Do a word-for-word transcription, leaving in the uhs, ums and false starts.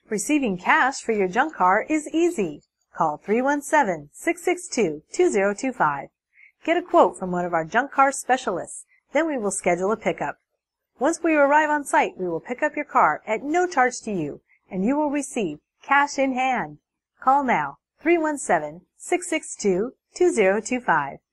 Receiving cash for your junk car is easy. Call three one seven, six six two, two zero two five. Get a quote from one of our junk car specialists. Then we will schedule a pickup. Once we arrive on site, we will pick up your car at no charge to you, and you will receive cash in hand. Call now, three one seven, six six two, two zero two five.